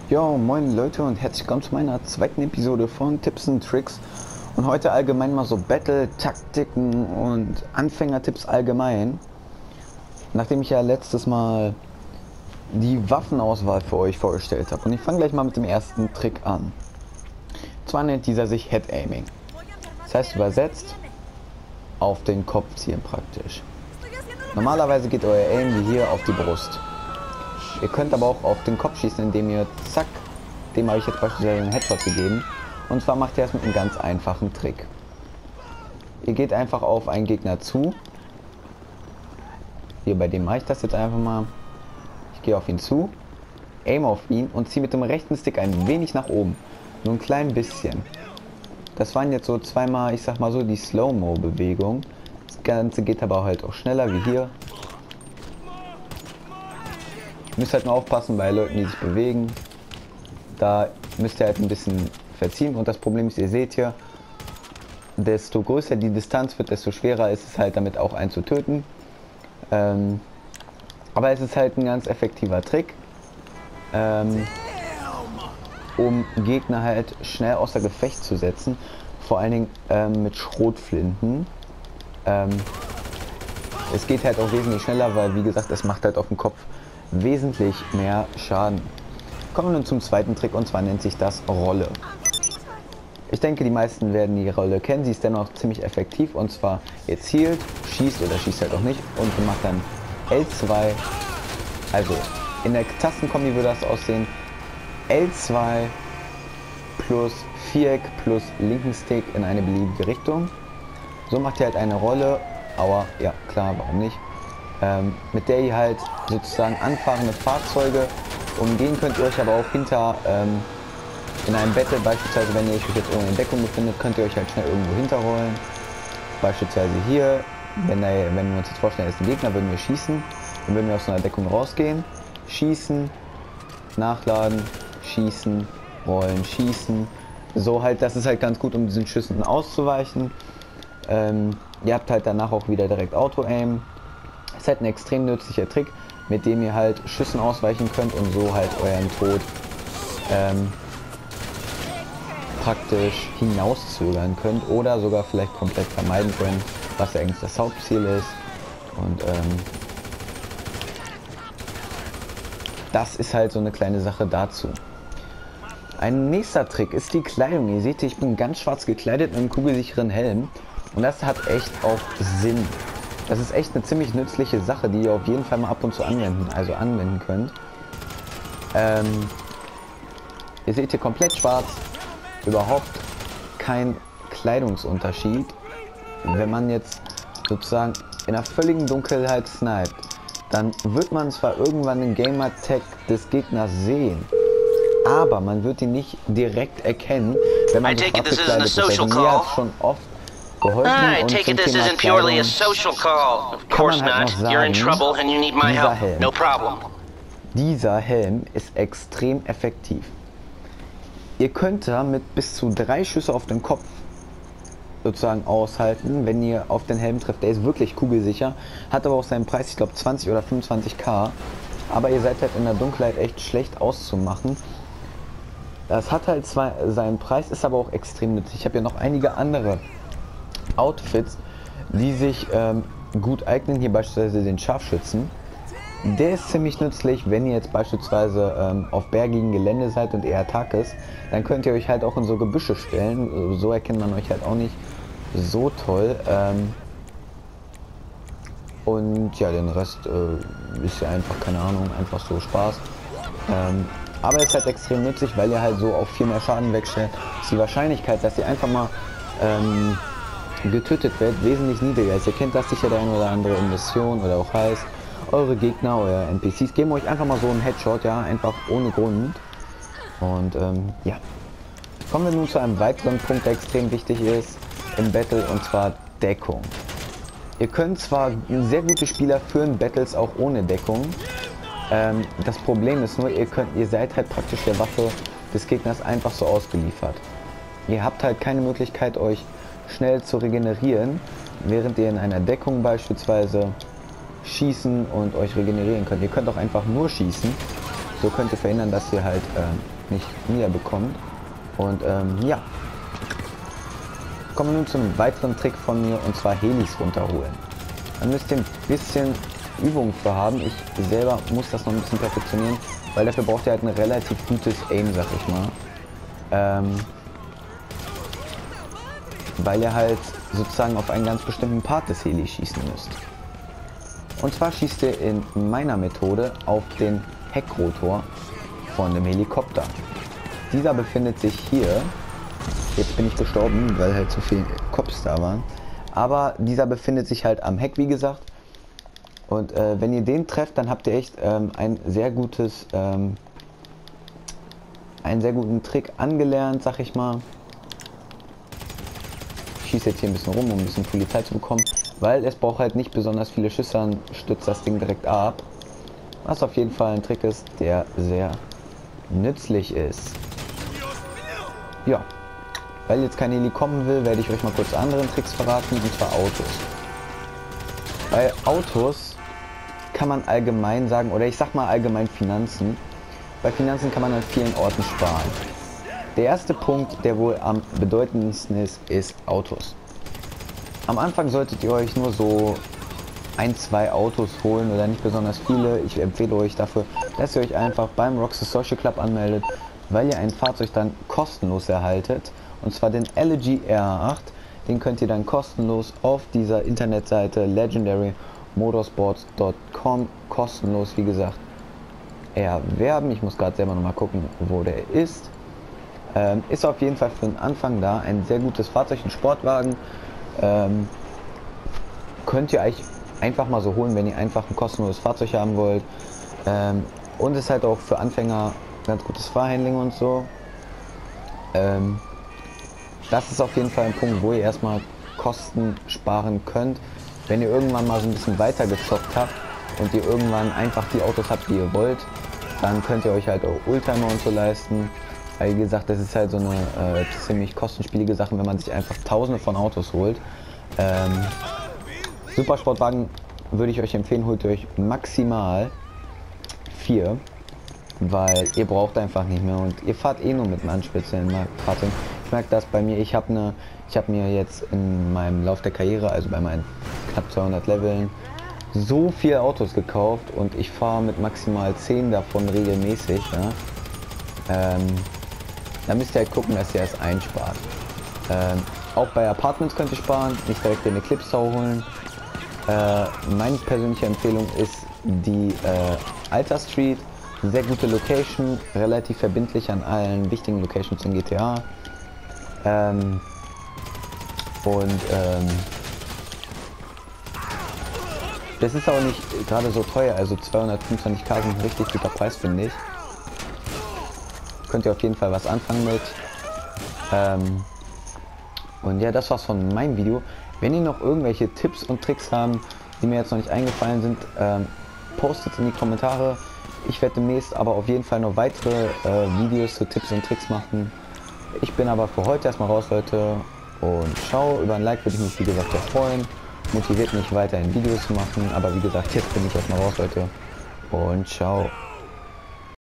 Jo, moin Leute und herzlich willkommen zu meiner zweiten Episode von Tipps und Tricks. Und heute allgemein mal so Battle-Taktiken und Anfängertipps allgemein. Nachdem ich ja letztes Mal die Waffenauswahl für euch vorgestellt habe. Und ich fange gleich mal mit dem ersten Trick an. Und zwar nennt dieser sich Head Aiming. Das heißt übersetzt auf den Kopf zielen praktisch. Normalerweise geht euer Aim wie hier auf die Brust. Ihr könnt aber auch auf den Kopf schießen, indem ihr zack, dem habe ich jetzt beispielsweise einen Headshot gegeben. Und zwar macht ihr das mit einem ganz einfachen Trick. Ihr geht einfach auf einen Gegner zu. Hier bei dem mache ich das jetzt einfach mal. Ich gehe auf ihn zu, aim auf ihn und ziehe mit dem rechten Stick ein wenig nach oben. Nur ein klein bisschen. Das waren jetzt so zweimal, ich sag mal so, die Slow-Mo-Bewegung. Das Ganze geht aber halt auch schneller wie hier. Ihr müsst halt nur aufpassen bei Leuten, die sich bewegen. Da müsst ihr halt ein bisschen verziehen. Und das Problem ist, ihr seht hier, desto größer die Distanz wird, desto schwerer ist es halt damit auch einen zu töten. Aber es ist halt ein ganz effektiver Trick, um Gegner halt schnell außer Gefecht zu setzen. Vor allen Dingen mit Schrotflinten. Es geht halt auch wesentlich schneller, weil wie gesagt, es macht halt auf dem Kopf wesentlich mehr Schaden. Kommen wir nun zum zweiten Trick und zwar nennt sich das Rolle. Ich denke, die meisten werden die Rolle kennen, sie ist dennoch ziemlich effektiv und zwar ihr zielt, schießt oder schießt halt auch nicht und ihr macht dann L2, also in der Tastenkombi würde das aussehen, L2 plus Viereck plus linken Stick in eine beliebige Richtung. So macht ihr halt eine Rolle, aber ja klar, warum nicht? Mit der ihr halt sozusagen anfahrende Fahrzeuge umgehen könnt, ihr euch aber auch hinter in einem Battle, beispielsweise wenn ihr euch jetzt irgendwo in Deckung befindet, könnt ihr euch halt schnell irgendwo hinterrollen. Beispielsweise hier, wenn wir uns jetzt vorstellen, er ist ein Gegner, würden wir schießen, dann würden wir aus so einer Deckung rausgehen, schießen, nachladen, schießen, rollen, schießen. So halt, das ist halt ganz gut, um diesen Schüssen auszuweichen. Ihr habt halt danach auch wieder direkt Auto-Aim. Ist halt ein extrem nützlicher Trick, mit dem ihr halt Schüssen ausweichen könnt und so halt euren Tod praktisch hinauszögern könnt oder sogar vielleicht komplett vermeiden könnt, was ja eigentlich das Hauptziel ist. Und das ist halt so eine kleine Sache dazu. Ein nächster Trick ist die Kleidung. Ihr seht, ich bin ganz schwarz gekleidet mit einem kugelsicheren Helm und das hat echt auch Sinn. Das ist echt eine ziemlich nützliche Sache, die ihr auf jeden Fall mal ab und zu anwenden könnt. Ihr seht hier komplett schwarz, überhaupt kein Kleidungsunterschied. Wenn man jetzt sozusagen in einer völligen Dunkelheit sniped, dann wird man zwar irgendwann den Gamertag des Gegners sehen, aber man wird ihn nicht direkt erkennen, wenn man so schwarz gekleidet ist. Also mir hat schon oft geholfen und zum Thema Kleidung kann man halt noch sagen, dieser Helm ist extrem effektiv. Ihr könnt damit bis zu 3 Schüsse auf den Kopf sozusagen aushalten, wenn ihr auf den Helm trefft. Der ist wirklich kugelsicher, hat aber auch seinen Preis, ich glaube 20 oder 25k. Aber ihr seid halt in der Dunkelheit echt schlecht auszumachen. Das hat halt zwar seinen Preis, ist aber auch extrem nützlich. Ich habe ja noch einige andere Outfits, die sich gut eignen. Hier beispielsweise den Scharfschützen. Der ist ziemlich nützlich, wenn ihr jetzt beispielsweise auf bergigem Gelände seid und eher Tag ist, dann könnt ihr euch halt auch in so Gebüsche stellen. So erkennt man euch halt auch nicht so toll. Und ja, den Rest ist ja einfach, keine Ahnung, einfach so Spaß. Aber es ist halt extrem nützlich, weil ihr halt so auch viel mehr Schaden wegstellt. Ist die Wahrscheinlichkeit, dass ihr einfach mal getötet werdet, wesentlich niedriger ist. Ihr kennt das sicher, der eine oder andere in Mission oder auch heißt, eure Gegner, euer NPCs geben euch einfach mal so einen Headshot, ja, einfach ohne Grund. Und ja, kommen wir nun zu einem weiteren Punkt, der extrem wichtig ist im Battle, und zwar Deckung. Ihr könnt zwar sehr gute Spieler führen Battles auch ohne Deckung. Das Problem ist nur, ihr seid halt praktisch der Waffe des Gegners einfach so ausgeliefert. Ihr habt halt keine Möglichkeit, euch schnell zu regenerieren, während ihr in einer Deckung beispielsweise schießen und euch regenerieren könnt. Ihr könnt auch einfach nur schießen, So könnt ihr verhindern, dass ihr halt nicht niederbekommt. Und ja. Kommen wir nun zum weiteren Trick von mir, und zwar Helis runterholen. Da müsst ihr ein bisschen Übung für haben. Ich selber muss das noch ein bisschen perfektionieren, weil dafür braucht ihr halt ein relativ gutes Aim, sag ich mal. Weil ihr halt sozusagen auf einen ganz bestimmten Part des Heli schießen müsst. Und zwar schießt ihr in meiner Methode auf den Heckrotor von dem Helikopter. Dieser befindet sich hier. Jetzt bin ich gestorben, weil halt zu viele Cops da waren. Aber dieser befindet sich halt am Heck, wie gesagt. Und wenn ihr den trefft, dann habt ihr echt einen sehr guten Trick angelernt, sag ich mal. Ich schieße jetzt hier ein bisschen rum, um ein bisschen Polizei zu bekommen, weil es braucht halt nicht besonders viele Schüsse, dann stützt das Ding direkt ab. Was auf jeden Fall ein Trick ist, der sehr nützlich ist. Ja. Weil jetzt kein Heli kommen will, werde ich euch mal kurz anderen Tricks verraten, und zwar Autos. Bei Autos kann man allgemein sagen, oder ich sag mal allgemein Finanzen. Bei Finanzen kann man an vielen Orten sparen. Der erste Punkt, der wohl am bedeutendsten ist Autos. Am Anfang solltet ihr euch nur so 1-2 Autos holen oder nicht besonders viele. Ich empfehle euch dafür, dass ihr euch einfach beim Rockstar Social Club anmeldet, weil ihr ein Fahrzeug dann kostenlos erhaltet. Und zwar den Elegy R8, den könnt ihr dann kostenlos auf dieser Internetseite legendarymotorsports.com kostenlos, wie gesagt, erwerben. Ich muss gerade selber noch mal gucken, wo der ist. Ist auf jeden Fall für den Anfang da. Ein sehr gutes Fahrzeug, ein Sportwagen. Könnt ihr euch einfach mal so holen, wenn ihr einfach ein kostenloses Fahrzeug haben wollt. Und ist halt auch für Anfänger ganz gutes Fahrhandling und so. Das ist auf jeden Fall ein Punkt, wo ihr erstmal Kosten sparen könnt. Wenn ihr irgendwann mal so ein bisschen weiter gezockt habt und ihr irgendwann einfach die Autos habt, die ihr wollt, dann könnt ihr euch halt auch Oldtimer und so leisten. Weil wie gesagt, das ist halt so eine ziemlich kostenspielige Sache, wenn man sich einfach tausende von Autos holt. Supersportwagen würde ich euch empfehlen, holt ihr euch maximal 4. Weil ihr braucht einfach nicht mehr und ihr fahrt eh nur mit einem speziellen Fahrzeug. Ich merke das bei mir, ich hab mir jetzt in meinem Lauf der Karriere, also bei meinen knapp 200 Leveln, so viele Autos gekauft und ich fahre mit maximal 10 davon regelmäßig. Ja? Da müsst ihr halt gucken, dass ihr es einspart. Auch bei Apartments könnt ihr sparen, nicht direkt den Eclipse holen. Meine persönliche Empfehlung ist die Alta Street. Sehr gute Location, relativ verbindlich an allen wichtigen Locations in GTA. Das ist auch nicht gerade so teuer, also 225k sind ein richtig guter Preis, finde ich. Könnt ihr auf jeden Fall was anfangen mit. Und ja, das war's von meinem Video. Wenn ihr noch irgendwelche Tipps und Tricks haben, die mir jetzt noch nicht eingefallen sind, postet in die Kommentare. Ich werde demnächst aber auf jeden Fall noch weitere Videos zu Tipps und Tricks machen. Ich bin aber für heute erstmal raus, Leute. Und ciao, über ein Like würde ich mich wie gesagt sehr freuen. Motiviert mich weiterhin Videos zu machen. Aber wie gesagt, jetzt bin ich erstmal raus, Leute. Und ciao.